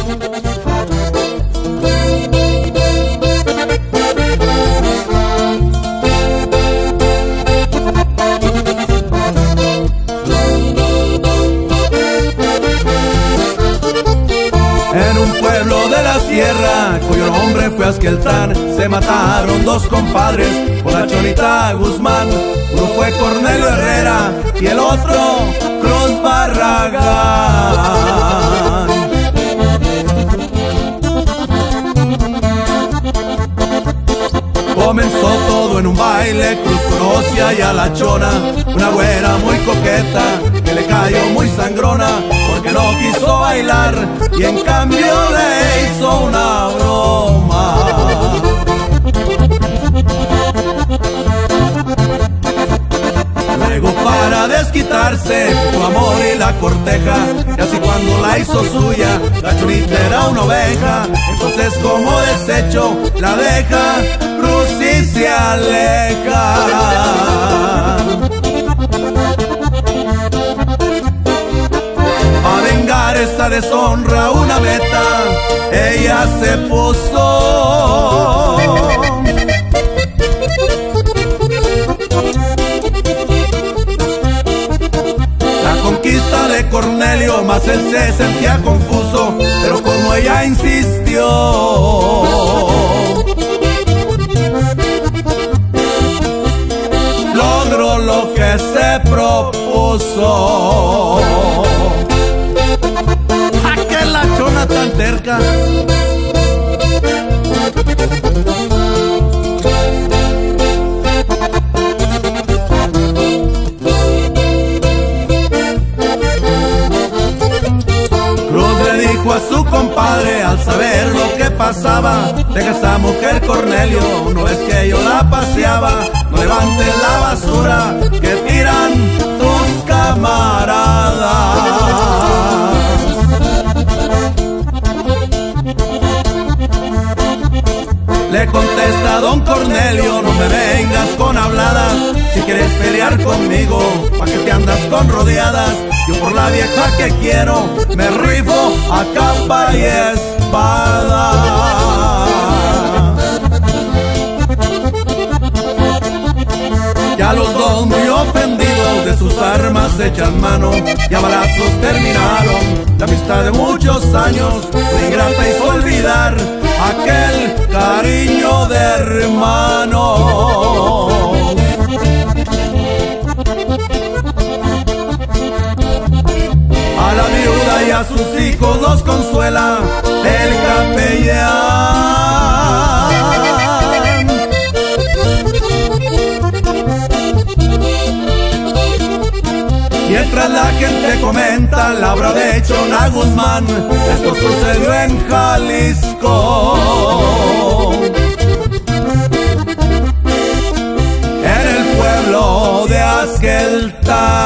En un pueblo de la sierra, cuyo nombre fue Azqueltán, se mataron dos compadres por la Chonita Guzmán. Uno fue Cornelio Herrera y el otro Cruz Barragán. Comenzó todo en un baile, Cruz conoció allá a la Chona, una güera muy coqueta que le cayó muy sangrona porque no quiso bailar y en cambio le hizo una broma. Luego para desquitarse su amor y la corteja, y así cuando la hizo suya, la Chonita era una oveja. Entonces como desecho la deja, Cruz y se aleja. A vengar esta deshonra una meta ella se puso. La conquista de Cornelio, más él se sentía confuso, pero como ella insistió, logró lo que se propuso. ¡Ah, qué la Chona tan terca! Cruz le dijo a su compadre al saber lo que pasaba: deja a esa mujer, Cornelio, no es que yo la paseaba. No levantes la basura que tiran tus camaradas. Le contesta don Cornelio: no me vengas con habladas, si quieres pelear conmigo, ¿pa' qué te andas con rodeadas? Yo por la vieja que quiero me rifo a capa y espada. Ya los dos muy ofendidos de sus armas echan mano, y a balazos terminaron la amistad de muchos años. La ingrata hizo olvidar aquel cariño de hermano. A la viuda y a sus hijos los consuela el capellán. Mientras la gente comenta la obra de Chona Guzmán, esto sucedió en Jalisco. En el pueblo de Azqueltán.